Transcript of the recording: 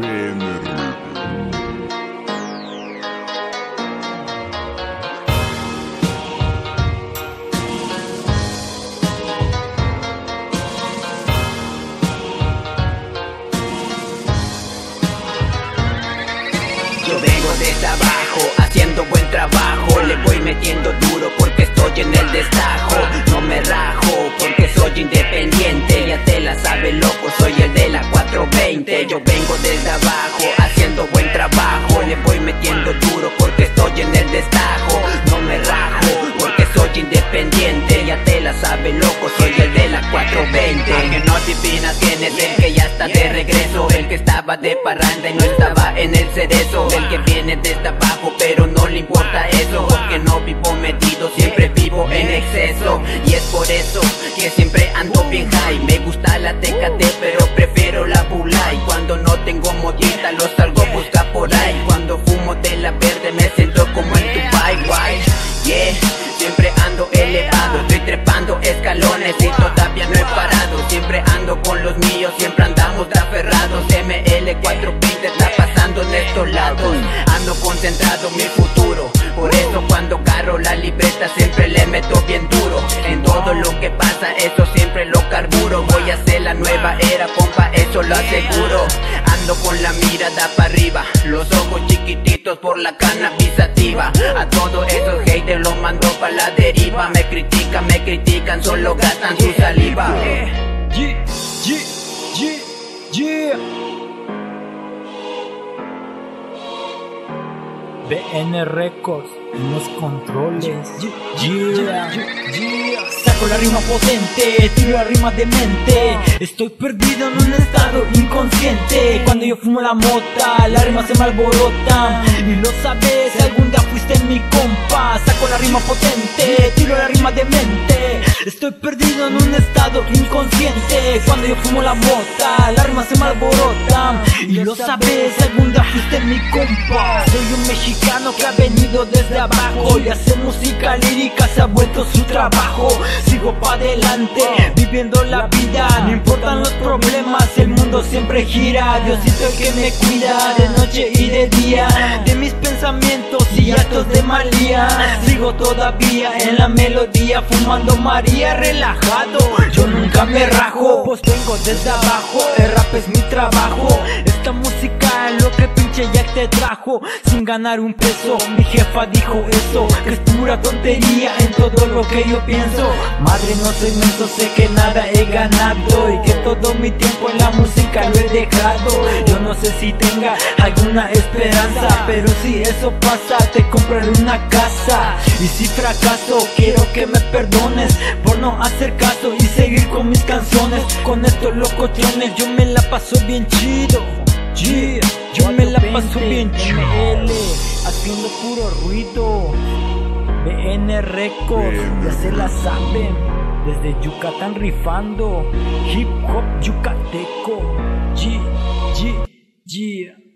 Yo vengo desde abajo, haciendo buen trabajo. Le voy metiendo duro porque estoy en el destajo. No me rajo porque soy independiente. Ya te la sabes, loco, soy el de la 420. Yo vengo desde abajo, haciendo buen trabajo. Le voy metiendo duro porque estoy en el destajo. No me rajo porque soy independiente. Ya te la sabes, loco, soy el de la 420. Que no adivinas quién es el que ya está de regreso. El que estaba de parranda y no estaba en el cerezo. El que viene desde abajo pero no le importa eso. Porque no vivo metido, siempre vivo en exceso. Y es por eso que siempre ando bien high. Me gusta la Tecate pero prefiero la Bulay. Cuando no tengo motita lo salgo a buscar por ahí. Cuando fumo de la verde me siento como en Dubai, guay. Yeah, siempre ando elevado, estoy trepando escalones y todavía no he parado. Siempre ando con los míos, siempre andamos de aferrados. ML420 está pasando en estos lados. Ando concentrado en mi futuro, por eso cuando agarro la libreta siempre le meto bien duro. En todo lo que pasa, eso siempre lo carburo. Voy a hacer la nueva era, compa, eso lo aseguro. Ando con la mirada para arriba, los ojos chiquititos por la cannabis sativa. A todos esos haters los mando pa' la deriva. Me critican, solo gastan su saliva. BN Records, los controles. Saco la rima potente, tiro la rima demente. Estoy perdido en un estado inconsciente. Cuando yo fumo la mota, las rimas se me alborotan. Y lo sabes, algún día fuiste mi compa. Saco la rima potente, tiro la rima demente. Estoy perdido en un estado inconsciente. Cuando yo fumo la mota, las rimas se me alborotan. Y lo sabes, algún día fuiste mi compa. Soy un mexicano que ha venido desde abajo y hacer música lírica se ha vuelto su trabajo. Sigo pa' adelante, viviendo la vida. No importan los problemas, el mundo siempre gira. Diosito el que me cuida de noche y de día. De mis pensamientos y actos de malía. Sigo todavía en la melodía, fumando María relajado. Yo nunca me rajo, pues vengo desde abajo. El rap es mi trabajo. Esta música es lo que pinche Jack te trajo. Sin ganar un peso, mi jefa dijo eso, que es pura tontería en todo lo que yo pienso. Madre, no soy menso, sé que nada he ganado y que todo mi tiempo en la música lo he dejado. Yo no sé si tenga alguna esperanza, pero si eso pasa te compraré una casa. Y si fracaso, quiero que me perdones por no hacer caso y seguir con mis canciones. Con estos locochones yo me la paso bien chido. Yo me la paso bien chido. Haciendo puro ruido. BN Records, ya se la saben. Desde Yucatán rifando hip hop yucateco.